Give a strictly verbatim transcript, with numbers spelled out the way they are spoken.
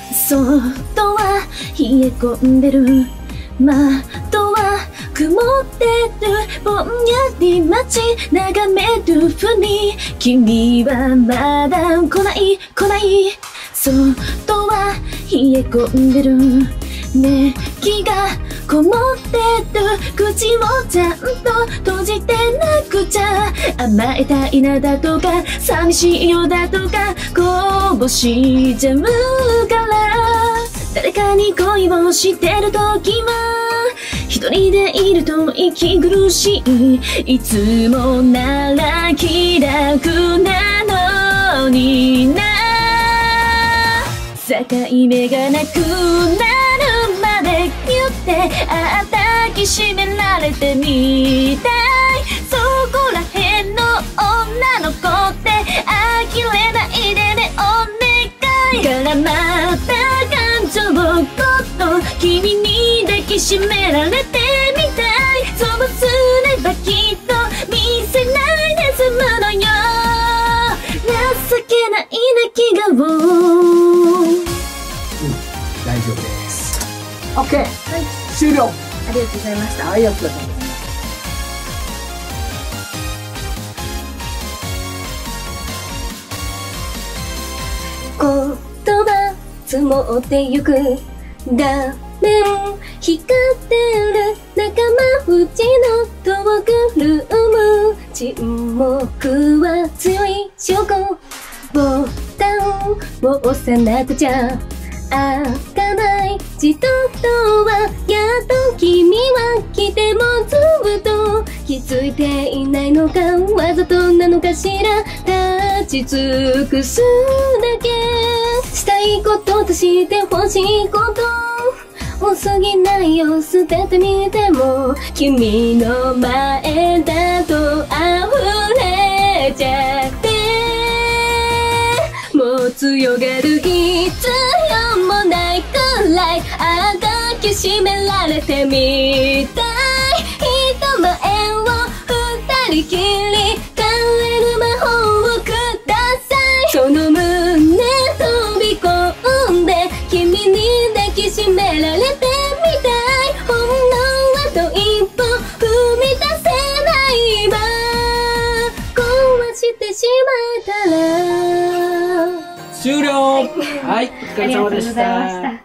外は冷え込んでる、窓は曇ってる、ぼんやり街眺めるふり、君はまだ来ない来ない。外は冷え込んでる、熱気がこもってる、口をちゃんと閉じてなくちゃ。甘えたいなだとか寂しいよだとかこぼしちゃうから、誰かに恋をしてるときは一人でいると息苦しい、いつもなら気楽なのにな。境目がなくなるまでギュって抱きしめられてみたい。そこらへんの女の子って呆れないでねお願い。絡まった感情をこっと君に抱きしめられてみたい。そうすればきっと見せないで済むのよ、情けない泣き顔。 大丈夫です。OK、はい、終了。 ありがとうございました。 ありがとうございます。 言葉積もってゆく、画面光ってる仲間内のトークルーム、沈黙は強い証拠、ボタンを押さなくちゃ開かない自動ドア、やっと君は来てもずっと気づいていないのか、わざとなのかしら。立ち尽くすだけ、したいこととして欲しいこと多すぎないよ、捨ててみても君の前だと溢れちゃって、もう強がる必要もないくらい抱きしめられてみたい。人前を二人きり帰る魔法をください。その胸飛び込んで君に抱きしめられてみたい。ほんのあと一歩踏み出せないわ、壊してしまったら。 終了。はい、お疲れ様でした。